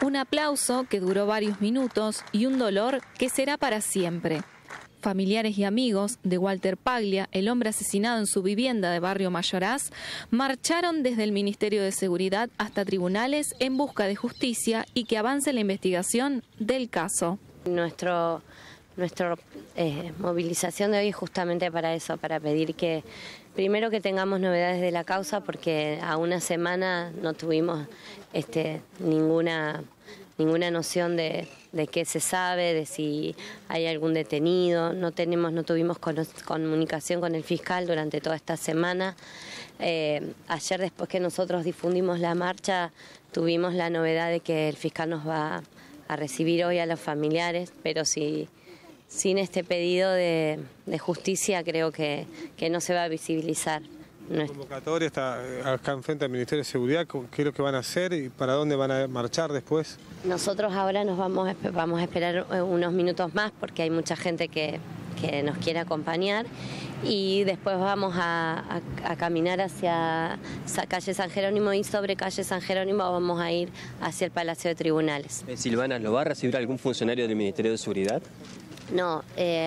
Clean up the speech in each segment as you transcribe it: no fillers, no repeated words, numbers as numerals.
Un aplauso que duró varios minutos y un dolor que será para siempre. Familiares y amigos de Walter Paglia, el hombre asesinado en su vivienda de Barrio Mayoraz, marcharon desde el Ministerio de Seguridad hasta tribunales en busca de justicia y que avance la investigación del caso. Nuestra movilización de hoy es justamente para eso, para pedir que primero que tengamos novedades de la causa, porque a una semana no tuvimos ninguna noción de qué se sabe, de si hay algún detenido. No tuvimos comunicación con el fiscal durante toda esta semana. Ayer, después que nosotros difundimos la marcha, tuvimos la novedad de que el fiscal nos va a recibir hoy a los familiares, pero sin este pedido de justicia creo que no se va a visibilizar. La convocatoria está acá enfrente del Ministerio de Seguridad. ¿Qué es lo que van a hacer y para dónde van a marchar después? Nosotros ahora nos vamos a esperar unos minutos más porque hay mucha gente que nos quiere acompañar, y después vamos a caminar hacia calle San Jerónimo, y sobre calle San Jerónimo vamos a ir hacia el Palacio de Tribunales. Silvana, ¿lo va a recibir algún funcionario del Ministerio de Seguridad? No,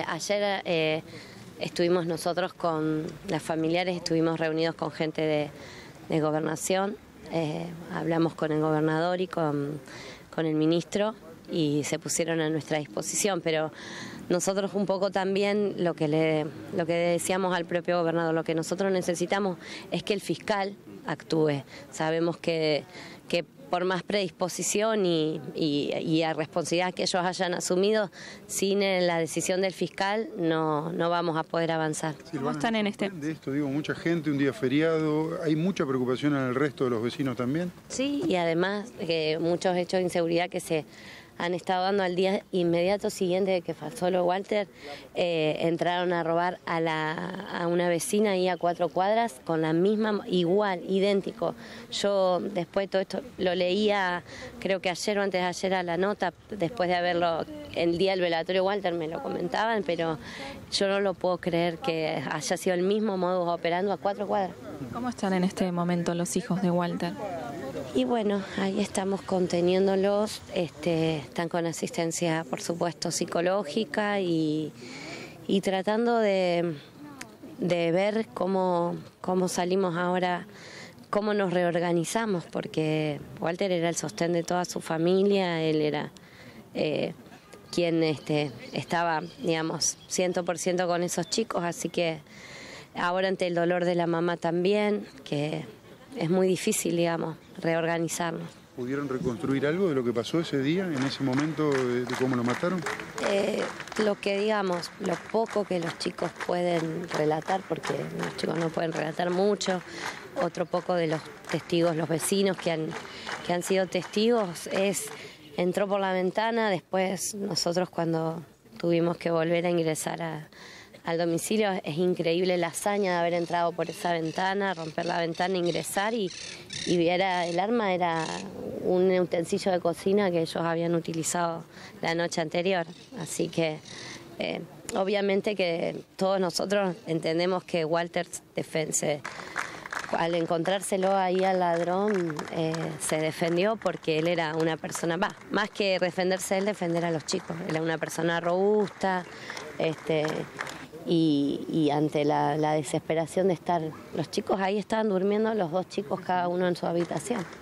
ayer estuvimos nosotros con las familiares, estuvimos reunidos con gente de Gobernación, hablamos con el gobernador y con el ministro y se pusieron a nuestra disposición, pero nosotros un poco también lo que decíamos al propio gobernador, lo que nosotros necesitamos es que el fiscal actúe. Sabemos que por más predisposición y a responsabilidad que ellos hayan asumido, sin la decisión del fiscal no vamos a poder avanzar. ¿Cómo están en este? De esto digo, mucha gente, un día feriado, ¿hay mucha preocupación en el resto de los vecinos también? Sí, y además muchos hechos de inseguridad que se han estado dando al día inmediato siguiente de que pasó lo Walter. Entraron a robar a una vecina ahí a 4 cuadras con la misma, igual, idéntico. Yo después de todo esto lo leía, creo que ayer o antes de ayer a la nota, después de haberlo, el día del velatorio Walter me lo comentaban, pero yo no lo puedo creer que haya sido el mismo modus operandi a 4 cuadras. ¿Cómo están en este momento los hijos de Walter? Y bueno, ahí estamos conteniéndolos, están con asistencia, por supuesto, psicológica y tratando de ver cómo salimos ahora, cómo nos reorganizamos, porque Walter era el sostén de toda su familia, él era quien estaba, digamos, 100% con esos chicos, así que ahora ante el dolor de la mamá también, que es muy difícil, digamos, reorganizarnos. ¿Pudieron reconstruir algo de lo que pasó ese día, en ese momento, de cómo lo mataron? Lo que digamos, lo poco que los chicos pueden relatar, porque los chicos no pueden relatar mucho, otro poco de los testigos, los vecinos que han sido testigos, entró por la ventana, después nosotros cuando tuvimos que volver a ingresar al domicilio, es increíble la hazaña de haber entrado por esa ventana, romper la ventana, ingresar y el arma era un utensilio de cocina que ellos habían utilizado la noche anterior. Así que obviamente que todos nosotros entendemos que Walter al encontrárselo ahí al ladrón se defendió porque él era una persona, más que defenderse él, defender a los chicos. Él era una persona robusta, y ante la desesperación de estar, los chicos ahí estaban durmiendo, los 2 chicos cada uno en su habitación.